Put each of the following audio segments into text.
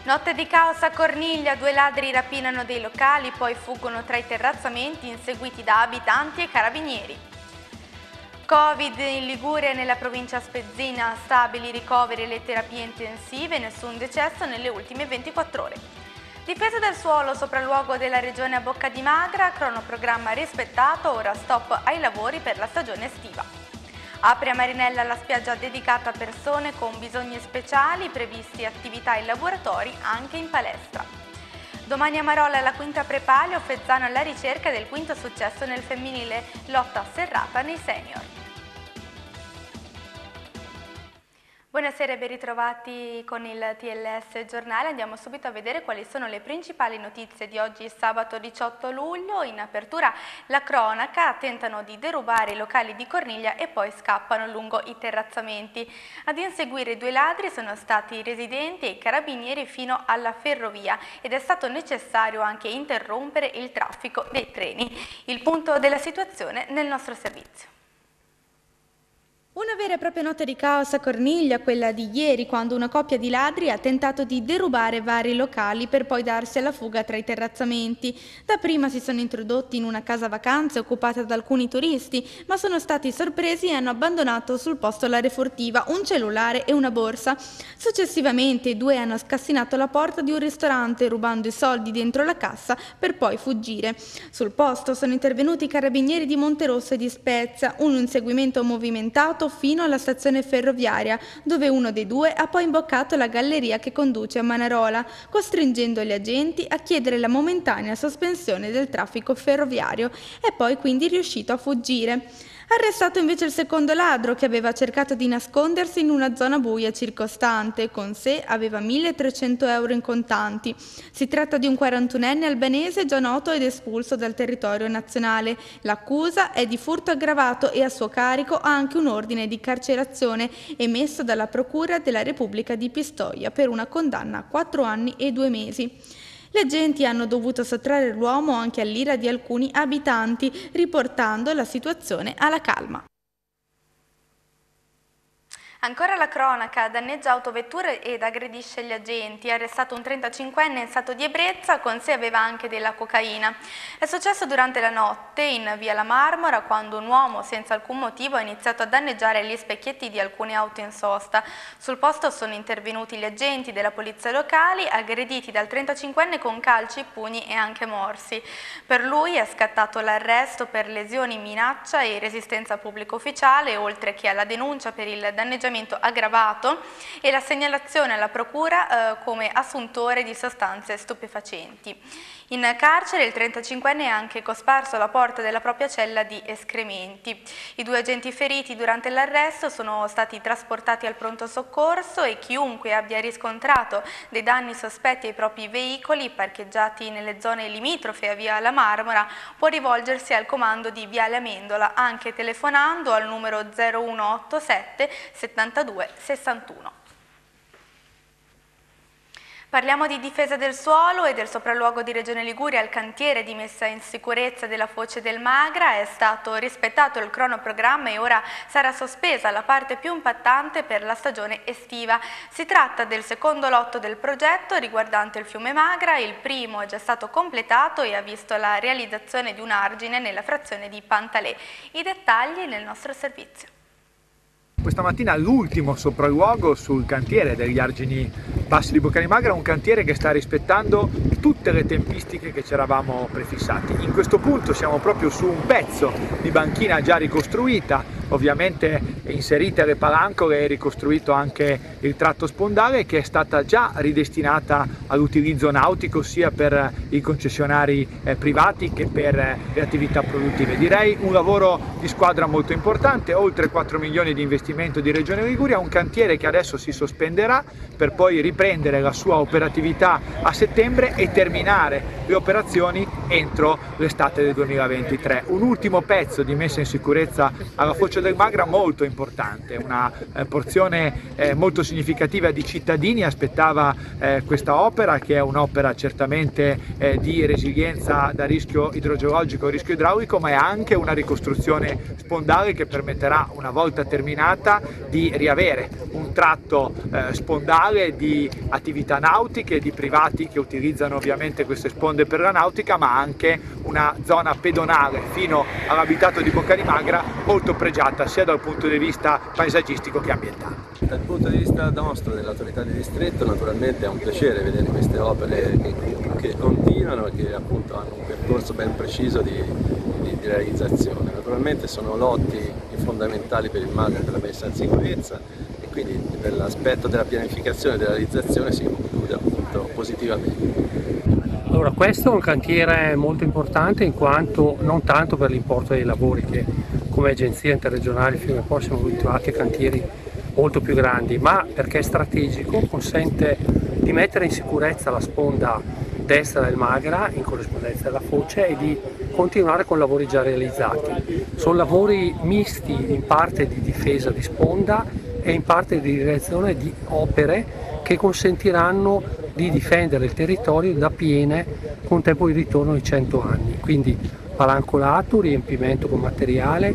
Notte di caos a Corniglia, 2 ladri rapinano dei locali, poi fuggono tra i terrazzamenti inseguiti da abitanti e carabinieri. Covid in Liguria e nella provincia spezzina, stabili ricoveri e le terapie intensive, nessun decesso nelle ultime 24 ore. Difesa del suolo, sopralluogo della regione a Bocca di Magra, cronoprogramma rispettato, ora stop ai lavori per la stagione estiva. Apre a Marinella la spiaggia dedicata a persone con bisogni speciali, previsti attività e laboratori anche in palestra. Domani a Marolla la quinta prepalio, Fezzano alla ricerca del quinto successo nel femminile, lotta serrata nei senior. Buonasera e ben ritrovati con il TLS Giornale. Andiamo subito a vedere quali sono le principali notizie di oggi, sabato 18 luglio. In apertura la cronaca: tentano di derubare i locali di Corniglia e poi scappano lungo i terrazzamenti. Ad inseguire i 2 ladri sono stati i residenti e i carabinieri fino alla ferrovia ed è stato necessario anche interrompere il traffico dei treni. Il punto della situazione nel nostro servizio. Una vera e propria notte di caos a Corniglia, quella di ieri, quando una coppia di ladri ha tentato di derubare vari locali per poi darsi alla fuga tra i terrazzamenti. Dapprima si sono introdotti in una casa vacanze occupata da alcuni turisti, ma sono stati sorpresi e hanno abbandonato sul posto la refurtiva, un cellulare e una borsa. Successivamente i 2 hanno scassinato la porta di un ristorante rubando i soldi dentro la cassa per poi fuggire. Sul posto sono intervenuti i carabinieri di Monterosso e di Spezia, un inseguimento movimentato fino alla stazione ferroviaria, dove uno dei 2 ha poi imboccato la galleria che conduce a Manarola, costringendo gli agenti a chiedere la momentanea sospensione del traffico ferroviario e poi quindi riuscito a fuggire. Arrestato invece il secondo ladro, che aveva cercato di nascondersi in una zona buia circostante. Con sé aveva 1.300 euro in contanti. Si tratta di un 41enne albanese già noto ed espulso dal territorio nazionale. L'accusa è di furto aggravato e a suo carico ha anche un ordine di carcerazione emesso dalla Procura della Repubblica di Pistoia per una condanna a 4 anni e 2 mesi. Gli agenti hanno dovuto sottrarre l'uomo anche all'ira di alcuni abitanti, riportando la situazione alla calma. Ancora la cronaca: danneggia autovetture ed aggredisce gli agenti. Arrestato un 35enne in stato di ebbrezza, con sé aveva anche della cocaina. È successo durante la notte in via La Marmora, quando un uomo senza alcun motivo ha iniziato a danneggiare gli specchietti di alcune auto in sosta. Sul posto sono intervenuti gli agenti della polizia locali, aggrediti dal 35enne con calci, pugni e anche morsi. Per lui è scattato l'arresto per lesioni, minaccia e resistenza al pubblico ufficiale, oltre che alla denuncia per il danneggiamento aggravato e la segnalazione alla procura come assuntore di sostanze stupefacenti. In carcere il 35enne è anche cosparso alla porta della propria cella di escrementi. I 2 agenti feriti durante l'arresto sono stati trasportati al pronto soccorso e chiunque abbia riscontrato dei danni sospetti ai propri veicoli parcheggiati nelle zone limitrofe a via La Marmora può rivolgersi al comando di Viale Amendola, anche telefonando al numero 0187 72 61. Parliamo di difesa del suolo e del sopralluogo di Regione Liguria al cantiere di messa in sicurezza della foce del Magra. È stato rispettato il cronoprogramma e ora sarà sospesa la parte più impattante per la stagione estiva. Si tratta del secondo lotto del progetto riguardante il fiume Magra. Il primo è già stato completato e ha visto la realizzazione di un argine nella frazione di Pantalè. I dettagli nel nostro servizio. Questa mattina l'ultimo sopralluogo sul cantiere degli argini bassi di Bocca di Magra, un cantiere che sta rispettando tutte le tempistiche che ci eravamo prefissati. In questo punto siamo proprio su un pezzo di banchina già ricostruita, ovviamente inserite le palancore e ricostruito anche il tratto spondale, che è stata già ridestinata all'utilizzo nautico sia per i concessionari privati che per le attività produttive. Direi un lavoro di squadra molto importante, oltre 4 milioni di investimento di Regione Liguria, un cantiere che adesso si sospenderà per poi riprendere la sua operatività a settembre e di terminare le operazioni entro l'estate del 2023. Un ultimo pezzo di messa in sicurezza alla foce del Magra molto importante, una porzione molto significativa di cittadini aspettava questa opera, che è un'opera certamente di resilienza da rischio idrogeologico e rischio idraulico, ma è anche una ricostruzione spondale che permetterà, una volta terminata, di riavere un tratto spondale di attività nautiche, di privati che utilizzano ovviamente queste sponde per la nautica, ma anche una zona pedonale fino all'abitato di Boccarimagra molto pregiata sia dal punto di vista paesaggistico che ambientale. Dal punto di vista nostro, dell'autorità di distretto, naturalmente è un piacere vedere queste opere che continuano e che appunto hanno un percorso ben preciso di realizzazione. Naturalmente sono lotti fondamentali per il Magra, per la messa in sicurezza, e quindi per l'aspetto della pianificazione e della realizzazione si conclude appunto positivamente. Allora, questo è un cantiere molto importante, in quanto non tanto per l'importo dei lavori, che come agenzia interregionale fino a poi siamo abituati a cantieri molto più grandi, ma perché è strategico, consente di mettere in sicurezza la sponda destra del Magra in corrispondenza della foce e di continuare con lavori già realizzati. Sono lavori misti, in parte di difesa di sponda e in parte di realizzazione di opere che consentiranno di difendere il territorio da piene con tempo di ritorno di 100 anni. Quindi palancolato, riempimento con materiale,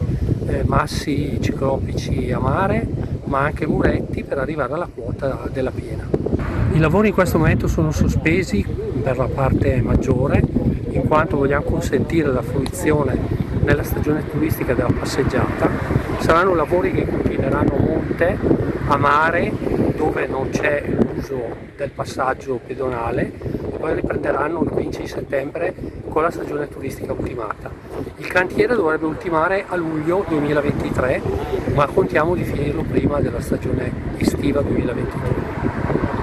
massi ciclopici a mare, ma anche muretti per arrivare alla quota della piena. I lavori in questo momento sono sospesi per la parte maggiore, in quanto vogliamo consentire la fruizione nella stagione turistica della passeggiata. Saranno lavori che continueranno a monte, a mare, dove non c'è l'uso del passaggio pedonale, e poi riprenderanno il 15 di settembre con la stagione turistica ultimata. Il cantiere dovrebbe ultimare a luglio 2023, ma contiamo di finirlo prima della stagione estiva 2023.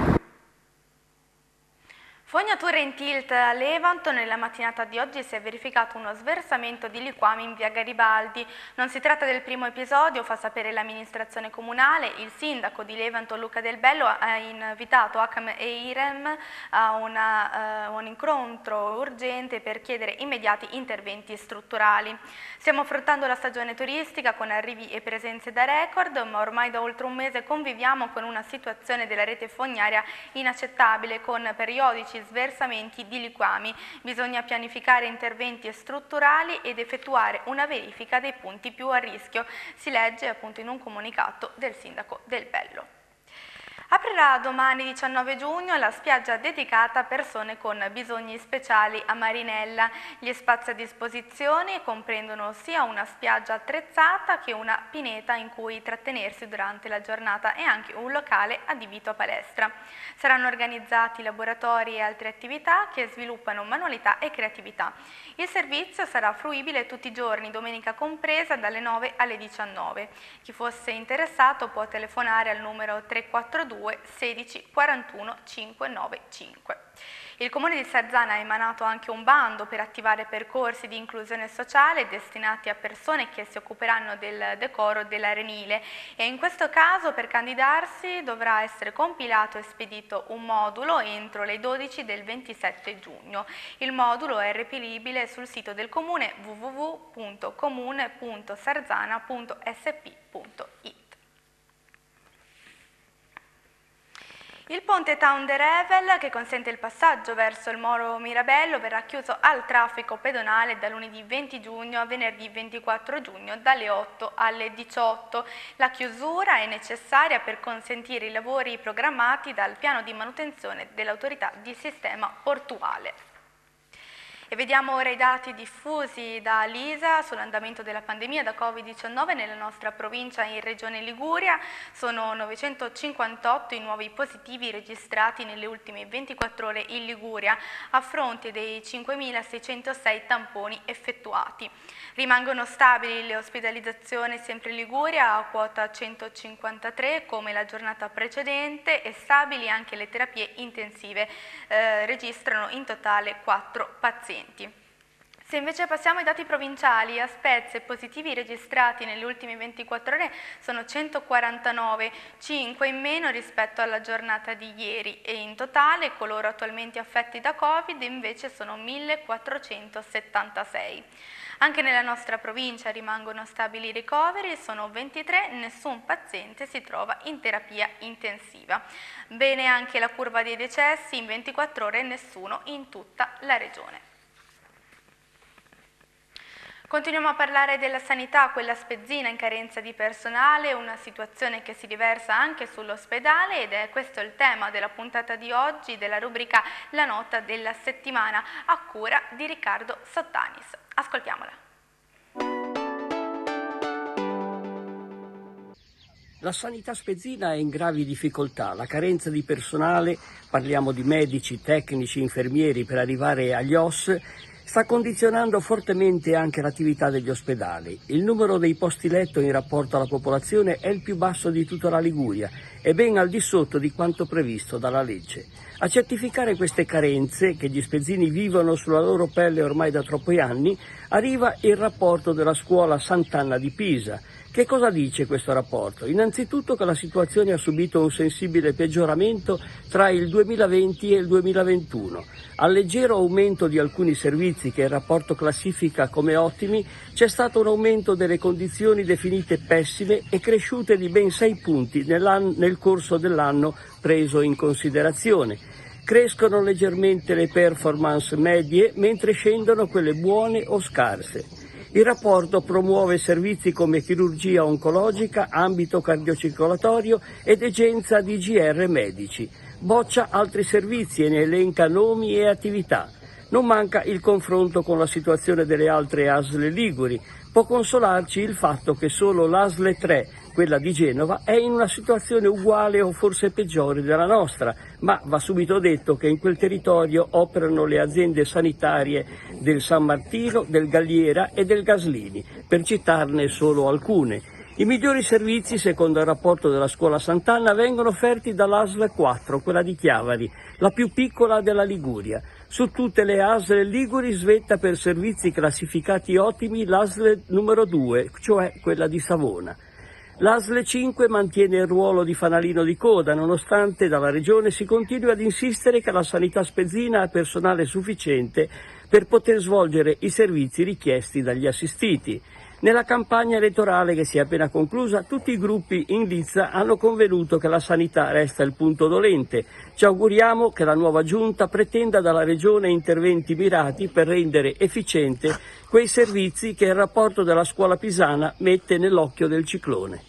Fognature in tilt a Levanto. Nella mattinata di oggi si è verificato uno sversamento di liquami in via Garibaldi. Non si tratta del primo episodio, fa sapere l'amministrazione comunale. Il sindaco di Levanto, Luca Del Bello, ha invitato ACAM e IREM a un incontro urgente per chiedere immediati interventi strutturali. Stiamo affrontando la stagione turistica con arrivi e presenze da record, ma ormai da oltre un mese conviviamo con una situazione della rete fognaria inaccettabile, con periodici sversamenti di liquami. Bisogna pianificare interventi strutturali ed effettuare una verifica dei punti più a rischio, si legge appunto in un comunicato del sindaco Del Bello. Aprirà domani 19 giugno la spiaggia dedicata a persone con bisogni speciali a Marinella. Gli spazi a disposizione comprendono sia una spiaggia attrezzata che una pineta in cui trattenersi durante la giornata e anche un locale adibito a palestra. Saranno organizzati laboratori e altre attività che sviluppano manualità e creatività. Il servizio sarà fruibile tutti i giorni, domenica compresa, dalle 9 alle 19. Chi fosse interessato può telefonare al numero 342 16 41 595. Il Comune di Sarzana ha emanato anche un bando per attivare percorsi di inclusione sociale destinati a persone che si occuperanno del decoro dell'arenile, e in questo caso per candidarsi dovrà essere compilato e spedito un modulo entro le 12 del 27 giugno. Il modulo è reperibile sul sito del Comune www.comune.sarzana.sp.it. Il ponte Town de Revel, che consente il passaggio verso il Molo Mirabello, verrà chiuso al traffico pedonale da lunedì 20 giugno a venerdì 24 giugno dalle 8 alle 18. La chiusura è necessaria per consentire i lavori programmati dal piano di manutenzione dell'autorità di sistema portuale. E vediamo ora i dati diffusi da Lisa sull'andamento della pandemia da Covid-19 nella nostra provincia in Regione Liguria. Sono 958 i nuovi positivi registrati nelle ultime 24 ore in Liguria, a fronte dei 5.606 tamponi effettuati. Rimangono stabili le ospedalizzazioni sempre in Liguria a quota 153 come la giornata precedente, e stabili anche le terapie intensive, registrano in totale 4 pazienti. Se invece passiamo ai dati provinciali, a Spezia i positivi registrati nelle ultime 24 ore sono 149, 5 in meno rispetto alla giornata di ieri e in totale coloro attualmente affetti da Covid invece sono 1476. Anche nella nostra provincia rimangono stabili i ricoveri, sono 23, nessun paziente si trova in terapia intensiva. Bene anche la curva dei decessi, in 24 ore nessuno in tutta la regione. Continuiamo a parlare della sanità, quella spezzina in carenza di personale, una situazione che si riversa anche sull'ospedale ed è questo il tema della puntata di oggi della rubrica La nota della settimana a cura di Riccardo Sottanis. Ascoltiamola. La sanità spezzina è in gravi difficoltà, la carenza di personale, parliamo di medici, tecnici, infermieri per arrivare agli OSS, sta condizionando fortemente anche l'attività degli ospedali. Il numero dei posti letto in rapporto alla popolazione è il più basso di tutta la Liguria e ben al di sotto di quanto previsto dalla legge. A certificare queste carenze, che gli spezzini vivono sulla loro pelle ormai da troppi anni, arriva il rapporto della scuola Sant'Anna di Pisa. Che cosa dice questo rapporto? Innanzitutto che la situazione ha subito un sensibile peggioramento tra il 2020 e il 2021. Al leggero aumento di alcuni servizi che il rapporto classifica come ottimi, c'è stato un aumento delle condizioni definite pessime e cresciute di ben 6 punti nel corso dell'anno preso in considerazione. Crescono leggermente le performance medie, mentre scendono quelle buone o scarse. Il rapporto promuove servizi come chirurgia oncologica, ambito cardiocircolatorio ed degenza di GR medici. Boccia altri servizi e ne elenca nomi e attività. Non manca il confronto con la situazione delle altre ASL liguri. Può consolarci il fatto che solo l'ASL 3, quella di Genova, è in una situazione uguale o forse peggiore della nostra, ma va subito detto che in quel territorio operano le aziende sanitarie del San Martino, del Galliera e del Gaslini, per citarne solo alcune. I migliori servizi, secondo il rapporto della Scuola Sant'Anna, vengono offerti dall'ASL 4, quella di Chiavari, la più piccola della Liguria. Su tutte le ASL liguri svetta per servizi classificati ottimi l'ASL numero 2, cioè quella di Savona. L'ASL 5 mantiene il ruolo di fanalino di coda, nonostante dalla Regione si continui ad insistere che la sanità spezzina ha personale sufficiente per poter svolgere i servizi richiesti dagli assistiti. Nella campagna elettorale che si è appena conclusa, tutti i gruppi in lizza hanno convenuto che la sanità resta il punto dolente. Ci auguriamo che la nuova giunta pretenda dalla Regione interventi mirati per rendere efficiente quei servizi che il rapporto della scuola pisana mette nell'occhio del ciclone.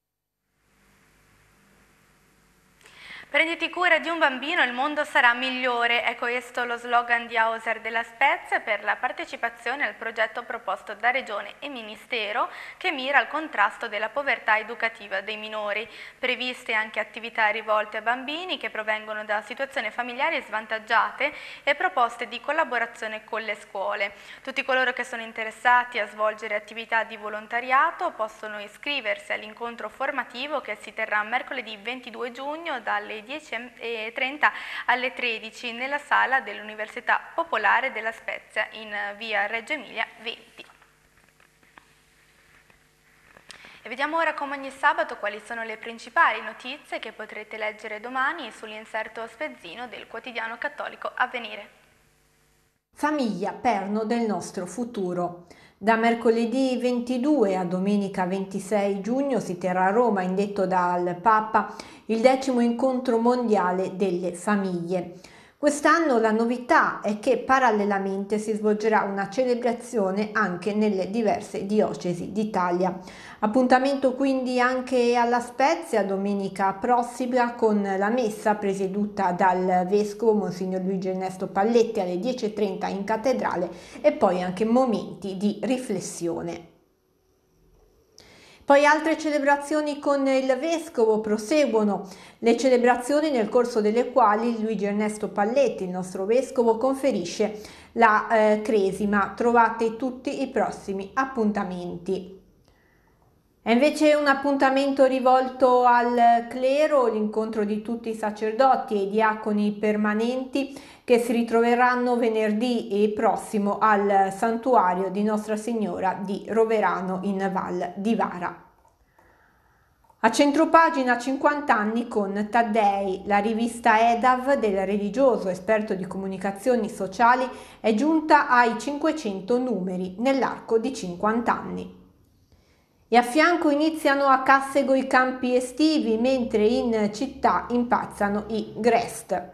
Prenditi cura di un bambino, il mondo sarà migliore. È questo lo slogan di Hauser della Spezia per la partecipazione al progetto proposto da Regione e Ministero che mira al contrasto della povertà educativa dei minori. Previste anche attività rivolte a bambini che provengono da situazioni familiari svantaggiate e proposte di collaborazione con le scuole. Tutti coloro che sono interessati a svolgere attività di volontariato possono iscriversi all'incontro formativo che si terrà mercoledì 22 giugno dalle 10:30 alle 13 nella sala dell'Università Popolare della Spezia in via Reggio Emilia 20. E vediamo ora come ogni sabato quali sono le principali notizie che potrete leggere domani sull'inserto spezzino del quotidiano cattolico Avvenire. Famiglia, perno del nostro futuro. Da mercoledì 22 a domenica 26 giugno si terrà a Roma, indetto dal Papa, il 10° incontro mondiale delle famiglie. Quest'anno la novità è che parallelamente si svolgerà una celebrazione anche nelle diverse diocesi d'Italia. Appuntamento quindi anche alla Spezia domenica prossima con la messa presieduta dal Vescovo Monsignor Luigi Ernesto Palletti alle 10:30 in cattedrale e poi anche momenti di riflessione. Poi altre celebrazioni con il Vescovo, proseguono le celebrazioni nel corso delle quali Luigi Ernesto Palletti, il nostro Vescovo, conferisce la cresima. Trovate tutti i prossimi appuntamenti. È invece un appuntamento rivolto al clero, l'incontro di tutti i sacerdoti e i diaconi permanenti che si ritroveranno venerdì prossimo al santuario di Nostra Signora di Roverano in Val di Vara. A centropagina 50 anni con Taddei, la rivista EDAV del religioso esperto di comunicazioni sociali è giunta ai 500 numeri nell'arco di 50 anni. E a fianco iniziano a Cassego i campi estivi, mentre in città impazzano i Grest.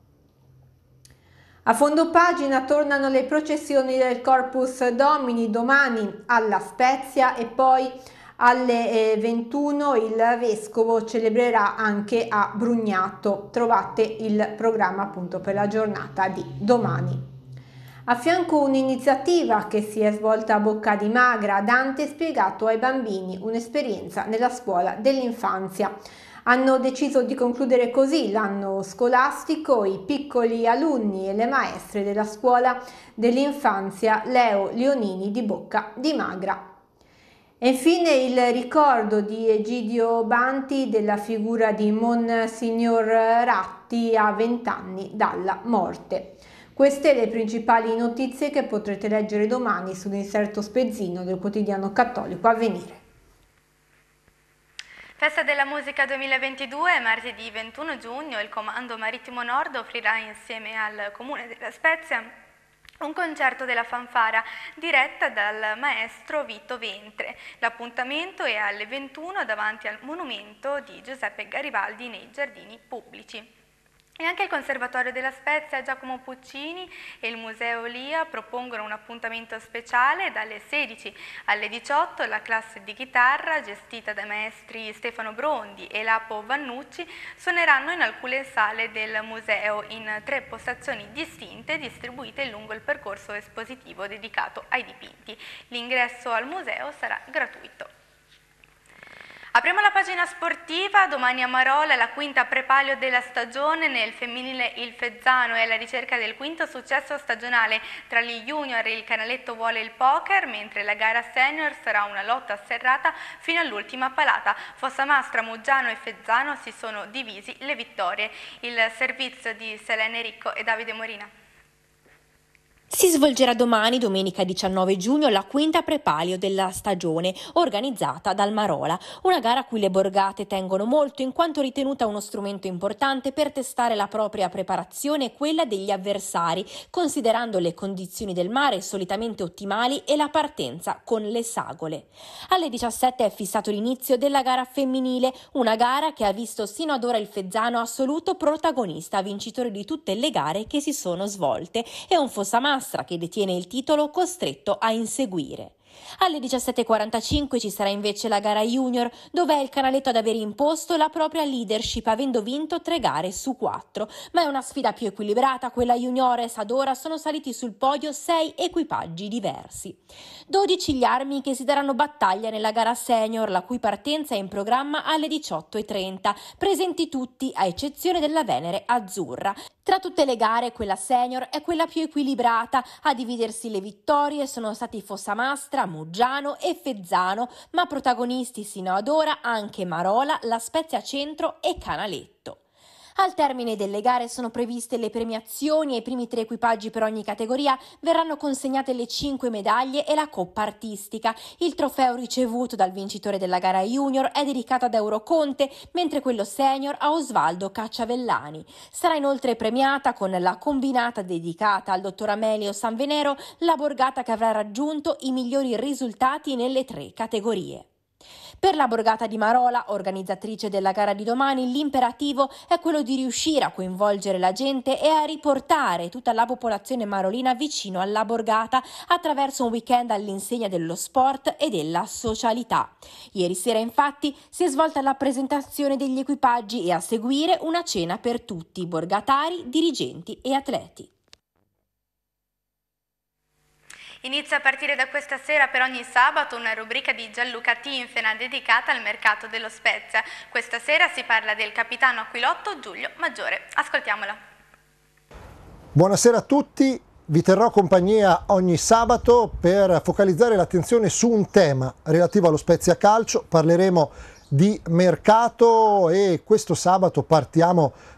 A fondo pagina tornano le processioni del Corpus Domini domani alla Spezia e poi alle 21 il vescovo celebrerà anche a Brugnato. Trovate il programma appunto per la giornata di domani. A fianco un'iniziativa che si è svolta a Bocca di Magra, Dante spiegato ai bambini, un'esperienza nella scuola dell'infanzia. Hanno deciso di concludere così l'anno scolastico i piccoli alunni e le maestre della scuola dell'infanzia Leo Leonini di Bocca di Magra. E infine il ricordo di Egidio Banti della figura di Monsignor Ratti a 20 anni dalla morte. Queste le principali notizie che potrete leggere domani sull'inserto spezzino del quotidiano cattolico Avvenire. Festa della Musica 2022, martedì 21 giugno, il Comando Marittimo Nord offrirà insieme al Comune della Spezia un concerto della fanfara diretta dal maestro Vito Ventre. L'appuntamento è alle 21 davanti al monumento di Giuseppe Garibaldi nei giardini pubblici. E anche il Conservatorio della Spezia Giacomo Puccini e il Museo Lia propongono un appuntamento speciale dalle 16 alle 18. La classe di chitarra, gestita dai maestri Stefano Brondi e Lapo Vannucci, suoneranno in alcune sale del museo in 3 postazioni distinte distribuite lungo il percorso espositivo dedicato ai dipinti. L'ingresso al museo sarà gratuito. Apriamo la pagina sportiva, domani a Marola la quinta prepalio della stagione, nel femminile il Fezzano è alla ricerca del quinto successo stagionale, tra gli junior il Canaletto vuole il poker, mentre la gara senior sarà una lotta serrata fino all'ultima palata. Fossamastra, Muggiano e Fezzano si sono divisi le vittorie. Il servizio di Selene Ricco e Davide Morina. Si svolgerà domani, domenica 19 giugno, la quinta prepalio della stagione, organizzata dal Marola. Una gara a cui le borgate tengono molto, in quanto ritenuta uno strumento importante per testare la propria preparazione e quella degli avversari, considerando le condizioni del mare solitamente ottimali e la partenza con le sagole. Alle 17 è fissato l'inizio della gara femminile, una gara che ha visto sino ad ora il Fezzano assoluto protagonista, vincitore di tutte le gare che si sono svolte, e un Fossamastra che detiene il titolo costretto a inseguire. Alle 17.45 ci sarà invece la gara junior, dove è il Canaletto ad aver imposto la propria leadership, avendo vinto 3 gare su 4. Ma è una sfida più equilibrata quella juniores, ad ora sono saliti sul podio 6 equipaggi diversi. 12 gli armi che si daranno battaglia nella gara senior, la cui partenza è in programma alle 18.30, presenti tutti a eccezione della Venere Azzurra. Tra tutte le gare quella senior è quella più equilibrata, a dividersi le vittorie sono stati Fossamastra, Muggiano e Fezzano, ma protagonisti sino ad ora anche Marola, La Spezia Centro e Canaletto. Al termine delle gare sono previste le premiazioni e i primi 3 equipaggi per ogni categoria verranno consegnate le 5 medaglie e la coppa artistica. Il trofeo ricevuto dal vincitore della gara junior è dedicato ad Euroconte, mentre quello senior a Osvaldo Cacciavellani. Sarà inoltre premiata con la combinata dedicata al dottor Amelio Sanvenero la borgata che avrà raggiunto i migliori risultati nelle 3 categorie. Per la borgata di Marola, organizzatrice della gara di domani, l'imperativo è quello di riuscire a coinvolgere la gente e a riportare tutta la popolazione marolina vicino alla borgata attraverso un weekend all'insegna dello sport e della socialità. Ieri sera infatti si è svolta la presentazione degli equipaggi e a seguire una cena per tutti, borgatari, dirigenti e atleti. Inizia a partire da questa sera per ogni sabato una rubrica di Gianluca Tinfena dedicata al mercato dello Spezia. Questa sera si parla del capitano aquilotto Giulio Maggiore. Ascoltiamola. Buonasera a tutti, vi terrò compagnia ogni sabato per focalizzare l'attenzione su un tema relativo allo Spezia Calcio. Parleremo di mercato e questo sabato partiamo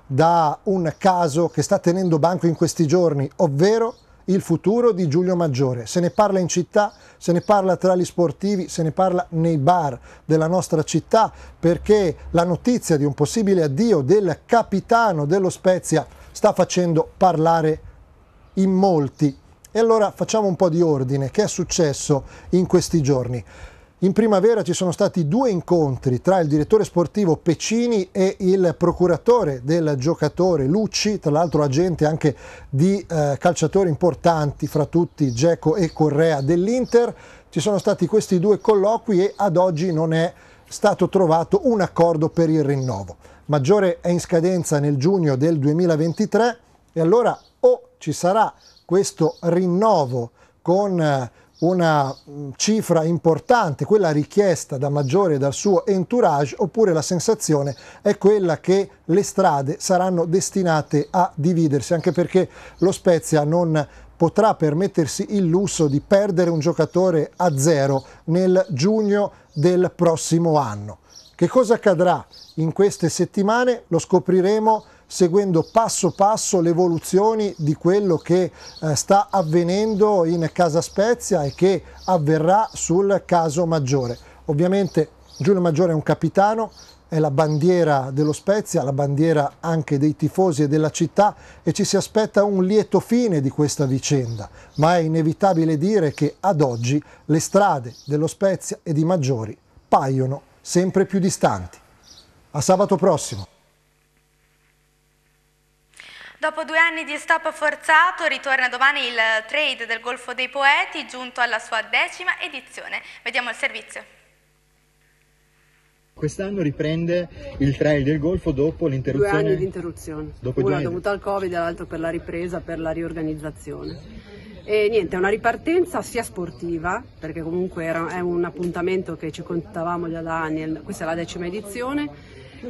da un caso che sta tenendo banco in questi giorni, ovvero il futuro di Giulio Maggiore. Se ne parla in città, se ne parla tra gli sportivi, se ne parla nei bar della nostra città, perché la notizia di un possibile addio del capitano dello Spezia sta facendo parlare in molti. E allora facciamo un po' di ordine. Che è successo in questi giorni? In primavera ci sono stati 2 incontri tra il direttore sportivo Pecini e il procuratore del giocatore Lucci, tra l'altro agente anche di calciatori importanti, fra tutti Dzeko e Correa dell'Inter. Ci sono stati questi 2 colloqui e ad oggi non è stato trovato un accordo per il rinnovo. Maggiore è in scadenza nel giugno del 2023 e allora o ci sarà questo rinnovo con una cifra importante, quella richiesta da Maggiore e dal suo entourage, oppure la sensazione è quella che le strade saranno destinate a dividersi, anche perché lo Spezia non potrà permettersi il lusso di perdere un giocatore a 0 nel giugno del prossimo anno. Che cosa accadrà in queste settimane? Lo scopriremo seguendo passo passo le evoluzioni di quello che sta avvenendo in Casa Spezia e che avverrà sul caso Maggiore. Ovviamente Giulio Maggiore è un capitano, è la bandiera dello Spezia, la bandiera anche dei tifosi e della città, e ci si aspetta un lieto fine di questa vicenda, ma è inevitabile dire che ad oggi le strade dello Spezia e di Maggiori paiono sempre più distanti. A sabato prossimo. Dopo 2 anni di stop forzato, ritorna domani il Trade del Golfo dei Poeti, giunto alla sua 10ª edizione. Vediamo il servizio. Quest'anno riprende il Trail del Golfo dopo l'interruzione. 2 anni di interruzione, una dovuta al Covid e l'altro per la ripresa, per la riorganizzazione. E niente, è una ripartenza sia sportiva, perché comunque è un appuntamento che ci contavamo già da anni, questa è la 10ª edizione.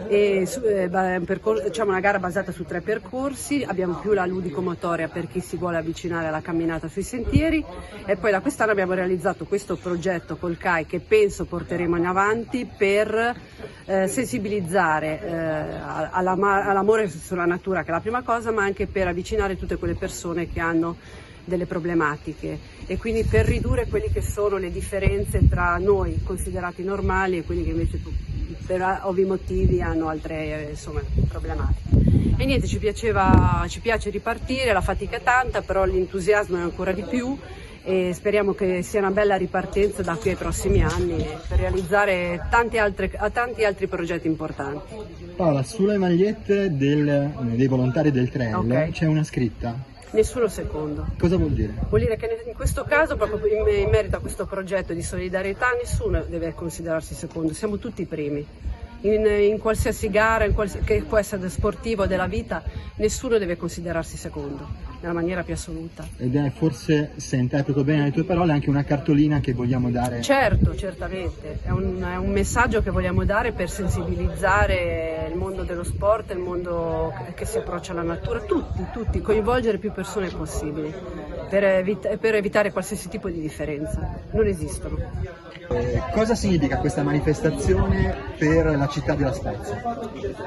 C'è una gara basata su 3 percorsi, abbiamo più la ludico-motoria per chi si vuole avvicinare alla camminata sui sentieri, e poi da quest'anno abbiamo realizzato questo progetto col CAI che penso porteremo in avanti per sensibilizzare all'amore sulla natura, che è la prima cosa, ma anche per avvicinare tutte quelle persone che hanno delle problematiche e quindi per ridurre quelle che sono le differenze tra noi considerati normali e quelli che invece per ovvi motivi hanno altre problematiche. E niente, ci piace ripartire, la fatica è tanta, però l'entusiasmo è ancora di più e speriamo che sia una bella ripartenza da qui ai prossimi anni per realizzare tanti altri progetti importanti. Paola, sulle magliette dei volontari del trail c'è una scritta. Nessuno secondo. Cosa vuol dire? Vuol dire che in questo caso, proprio in merito a questo progetto di solidarietà, nessuno deve considerarsi secondo, siamo tutti i primi. In qualsiasi gara, che può essere sportiva o della vita, nessuno deve considerarsi secondo, nella maniera più assoluta. Ed è forse, se interpreto bene le tue parole, anche una cartolina che vogliamo dare. Certo, certamente, è un messaggio che vogliamo dare per sensibilizzare il mondo dello sport, il mondo che si approccia alla natura, tutti, coinvolgere più persone possibili, per evitare qualsiasi tipo di differenza, non esistono. Cosa significa questa manifestazione per la città della Spezia?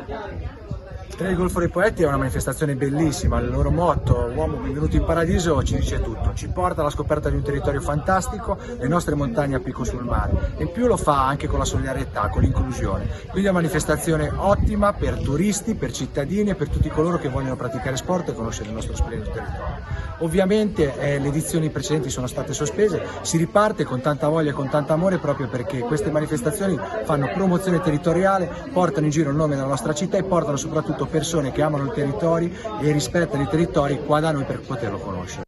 Il Trail del Golfo dei Poeti è una manifestazione bellissima, il loro motto, uomo benvenuto in paradiso, ci dice tutto, ci porta alla scoperta di un territorio fantastico, le nostre montagne a picco sul mare, e in più lo fa anche con la solidarietà, con l'inclusione, quindi è una manifestazione ottima per turisti, per cittadini e per tutti coloro che vogliono praticare sport e conoscere il nostro splendido territorio. Ovviamente le edizioni precedenti sono state sospese, si riparte con tanta voglia e con tanto amore proprio perché queste manifestazioni fanno promozione territoriale, portano in giro il nome della nostra città e portano soprattutto persone che amano il territorio e rispettano i territori qua da noi per poterlo conoscere.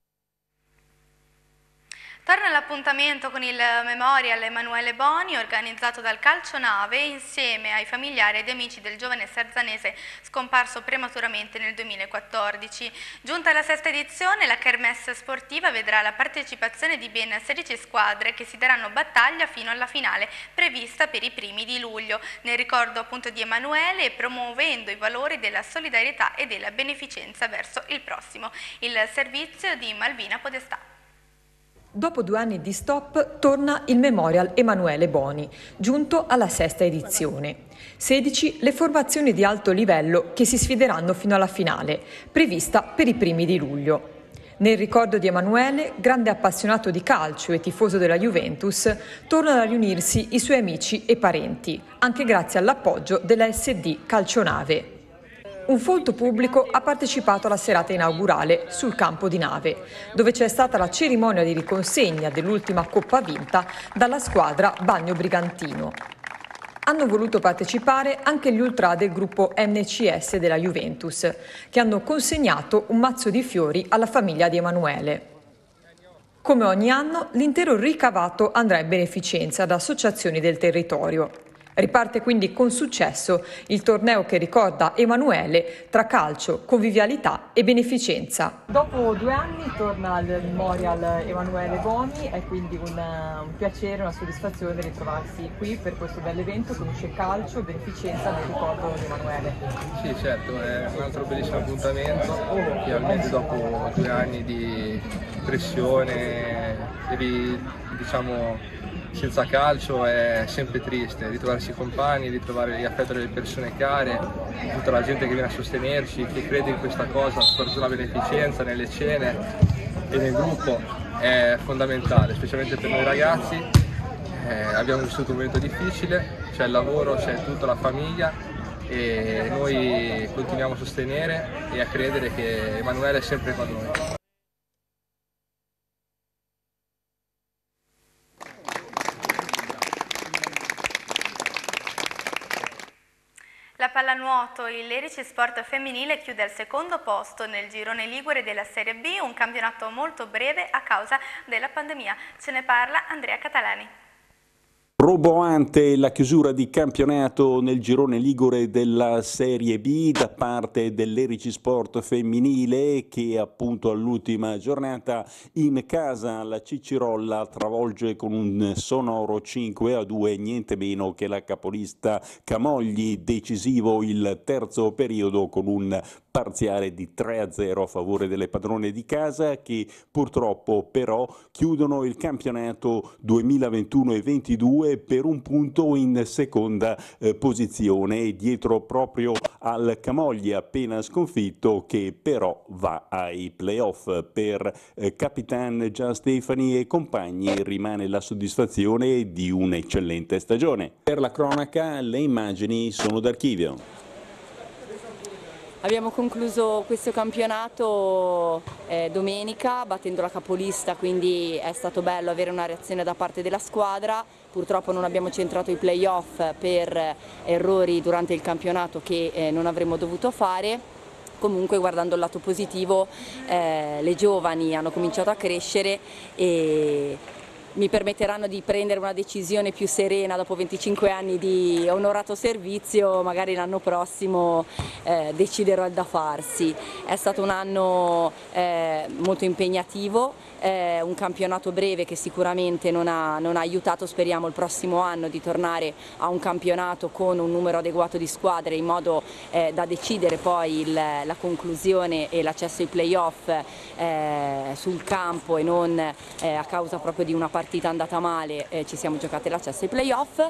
Torna l'appuntamento con il Memorial Emanuele Boni organizzato dal Calcionave insieme ai familiari ed amici del giovane sarzanese scomparso prematuramente nel 2014. Giunta la 6ª edizione, la kermesse sportiva vedrà la partecipazione di ben 16 squadre che si daranno battaglia fino alla finale prevista per i primi di luglio, nel ricordo appunto di Emanuele e promuovendo i valori della solidarietà e della beneficenza verso il prossimo. Il servizio di Malvina Podestà. Dopo 2 anni di stop torna il Memorial Emanuele Boni, giunto alla 6ª edizione. 16 le formazioni di alto livello che si sfideranno fino alla finale, prevista per i primi di luglio. Nel ricordo di Emanuele, grande appassionato di calcio e tifoso della Juventus, tornano a riunirsi i suoi amici e parenti, anche grazie all'appoggio della SD Calcionave. Un folto pubblico ha partecipato alla serata inaugurale sul campo di Nave, dove c'è stata la cerimonia di riconsegna dell'ultima coppa vinta dalla squadra Bagno Brigantino. Hanno voluto partecipare anche gli ultra del gruppo NCS della Juventus, che hanno consegnato un mazzo di fiori alla famiglia di Emanuele. Come ogni anno, l'intero ricavato andrà in beneficenza ad associazioni del territorio. Riparte quindi con successo il torneo che ricorda Emanuele tra calcio, convivialità e beneficenza. Dopo 2 anni torna al Memorial Emanuele Boni, è quindi un piacere, una soddisfazione ritrovarsi qui per questo bell'evento, conosce il calcio e beneficenza nel ricordo di Emanuele. Sì, certo, è un altro bellissimo appuntamento, finalmente dopo 2 anni di pressione e diciamo senza calcio è sempre triste, ritrovarsi i compagni, ritrovare l'affetto delle persone care, tutta la gente che viene a sostenerci, che crede in questa cosa, soprattutto la beneficenza, nelle cene e nel gruppo, è fondamentale, specialmente per noi ragazzi. Abbiamo vissuto un momento difficile, c'è il lavoro, c'è tutta la famiglia e noi continuiamo a sostenere e a credere che Emanuele è sempre con noi. La pallanuoto, il Lerici Sport femminile chiude al 2° posto nel girone ligure della Serie B, un campionato molto breve a causa della pandemia. Ce ne parla Andrea Catalani. Roboante la chiusura di campionato nel girone ligure della Serie B da parte dell'Erici Sport femminile che appunto all'ultima giornata in casa la Ciccirolla travolge con un sonoro 5-2, niente meno che la capolista Camogli, decisivo il terzo periodo con un parziale di 3-0 a favore delle padrone di casa che purtroppo però chiudono il campionato 2021-22 per un punto in seconda posizione dietro proprio al Camogli appena sconfitto che però va ai playoff. Per Capitan Gian Stefani e compagni rimane la soddisfazione di un'eccellente stagione. Per la cronaca le immagini sono d'archivio. Abbiamo concluso questo campionato domenica battendo la capolista, quindi è stato bello avere una reazione da parte della squadra. Purtroppo non abbiamo centrato i playoff per errori durante il campionato che non avremmo dovuto fare. Comunque guardando il lato positivo le giovani hanno cominciato a crescere e mi permetteranno di prendere una decisione più serena dopo 25 anni di onorato servizio, magari l'anno prossimo deciderò da farsi. È stato un anno molto impegnativo, un campionato breve che sicuramente non ha aiutato, speriamo il prossimo anno di tornare a un campionato con un numero adeguato di squadre in modo da decidere poi la conclusione e l'accesso ai playoff sul campo e non a causa proprio di una partita andata male ci siamo giocate l'accesso ai playoff.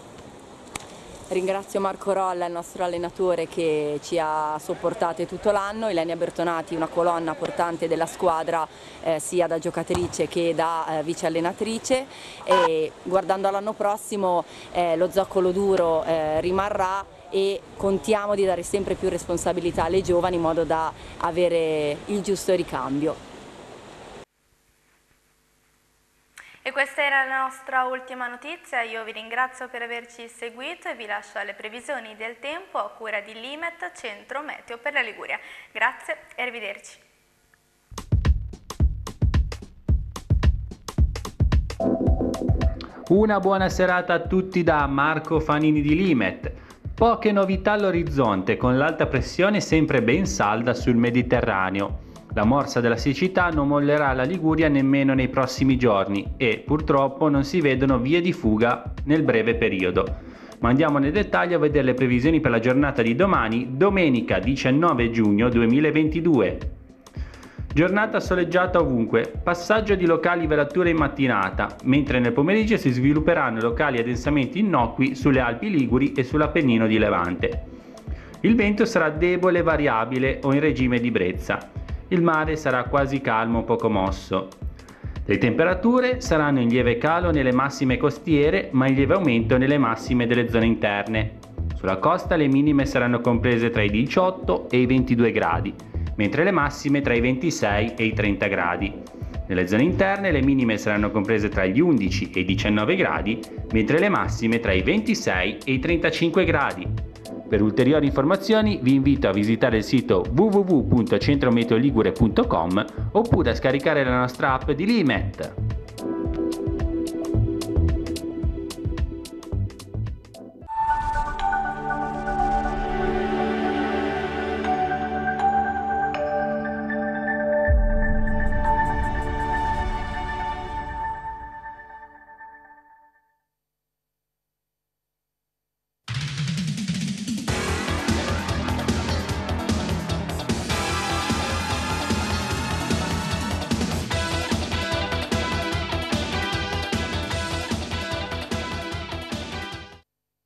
Ringrazio Marco Rolla, il nostro allenatore che ci ha sopportate tutto l'anno, Ilenia Bertonati, una colonna portante della squadra sia da giocatrice che da vice allenatrice, e guardando all'anno prossimo lo zoccolo duro rimarrà e contiamo di dare sempre più responsabilità alle giovani in modo da avere il giusto ricambio. E questa era la nostra ultima notizia, io vi ringrazio per averci seguito e vi lascio alle previsioni del tempo a cura di Limet, Centro Meteo per la Liguria. Grazie e arrivederci. Una buona serata a tutti da Marco Fanini di Limet. Poche novità all'orizzonte con l'alta pressione sempre ben salda sul Mediterraneo. La morsa della siccità non mollerà la Liguria nemmeno nei prossimi giorni e purtroppo non si vedono vie di fuga nel breve periodo. Ma andiamo nel dettaglio a vedere le previsioni per la giornata di domani, domenica 19 giugno 2022. Giornata soleggiata ovunque, passaggio di locali velature in mattinata, mentre nel pomeriggio si svilupperanno locali adensamenti innocui sulle Alpi Liguri e sull'Appennino di Levante. Il vento sarà debole e variabile o in regime di brezza. Il mare sarà quasi calmo o poco mosso. Le temperature saranno in lieve calo nelle massime costiere, ma in lieve aumento nelle massime delle zone interne. Sulla costa le minime saranno comprese tra i 18 e i 22 gradi, mentre le massime tra i 26 e i 30 gradi. Nelle zone interne le minime saranno comprese tra gli 11 e i 19 gradi, mentre le massime tra i 26 e i 35 gradi. Per ulteriori informazioni vi invito a visitare il sito www.centrometeoligure.com oppure a scaricare la nostra app di Limet.